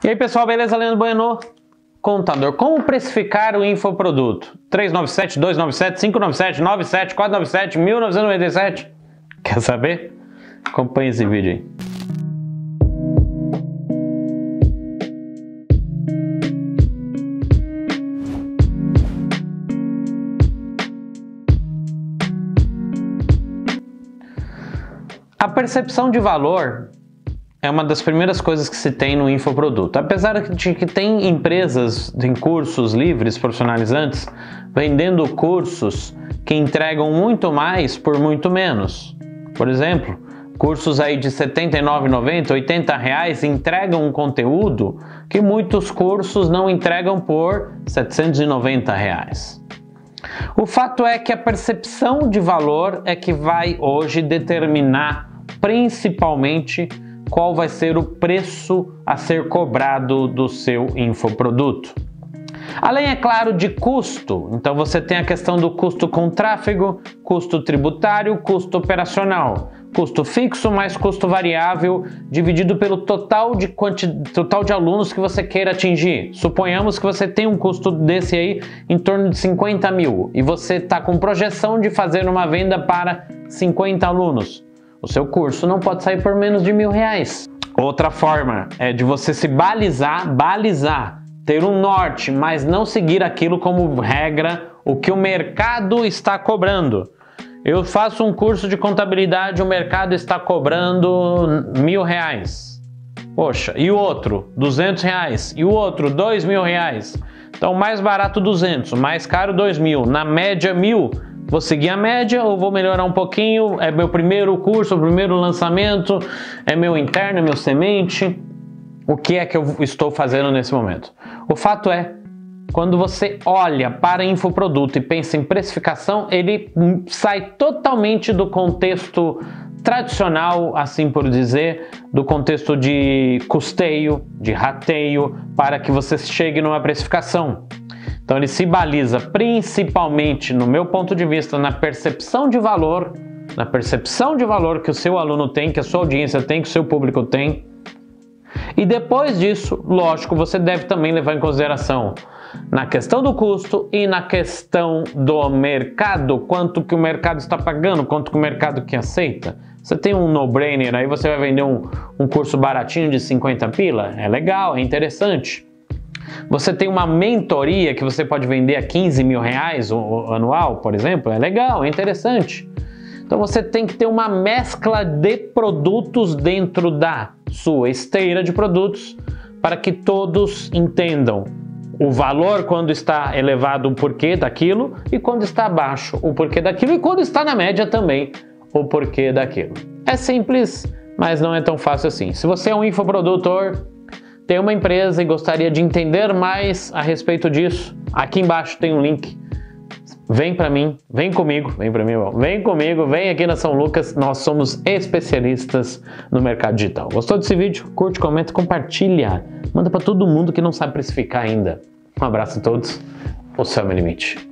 E aí pessoal, beleza? Leandro Bueno, contador. Como precificar o infoproduto? 397, 297, 597, 97, 497, 1997? Quer saber? Acompanhe esse vídeo aí. A percepção de valor é uma das primeiras coisas que se tem no infoproduto. Apesar de que tem empresas, tem cursos livres, profissionalizantes, vendendo cursos que entregam muito mais por muito menos. Por exemplo, cursos aí de R$ 79,90, R$ 80 reais entregam um conteúdo que muitos cursos não entregam por R$ 790 reais. O fato é que a percepção de valor é que vai hoje determinar principalmente qual vai ser o preço a ser cobrado do seu infoproduto. Além, é claro, de custo, então você tem a questão do custo com tráfego, custo tributário, custo operacional, custo fixo mais custo variável dividido pelo total de alunos que você queira atingir. Suponhamos que você tem um custo desse aí em torno de 50 mil e você está com projeção de fazer uma venda para 50 alunos. O seu curso não pode sair por menos de R$1.000. Outra forma é de você se balizar, ter um norte, mas não seguir aquilo como regra, o que o mercado está cobrando. Eu faço um curso de contabilidade, o mercado está cobrando R$1.000. Poxa, e o outro? R$200. E o outro? R$2.000. Então, mais barato 200, mais caro 2.000, na média 1.000. Vou seguir a média ou vou melhorar um pouquinho? É meu primeiro curso, o primeiro lançamento? É meu interno, é meu semente? O que é que eu estou fazendo nesse momento? O fato é, quando você olha para infoproduto e pensa em precificação, ele sai totalmente do contexto tradicional, assim por dizer, do contexto de custeio, de rateio, para que você chegue numa precificação. Então ele se baliza principalmente, no meu ponto de vista, na percepção de valor que o seu aluno tem, que a sua audiência tem, que o seu público tem. E depois disso, lógico, você deve também levar em consideração na questão do custo e na questão do mercado, quanto que o mercado está pagando, quanto que o mercado que aceita. Você tem um no-brainer aí, você vai vender um curso baratinho de 50 pila, é legal, é interessante. Você tem uma mentoria que você pode vender a R$15.000 o anual, por exemplo, é legal, é interessante. Então você tem que ter uma mescla de produtos dentro da sua esteira de produtos para que todos entendam o valor quando está elevado, o porquê daquilo, e quando está abaixo, o porquê daquilo, e quando está na média também, o porquê daquilo. É simples, mas não é tão fácil assim. Se você é um infoprodutor, tem uma empresa e gostaria de entender mais a respeito disso, aqui embaixo tem um link. Vem para mim, vem comigo, vem aqui na São Lucas, nós somos especialistas no mercado digital. Gostou desse vídeo? Curte, comenta, compartilha. Manda para todo mundo que não sabe precificar ainda. Um abraço a todos, o céu é meu limite.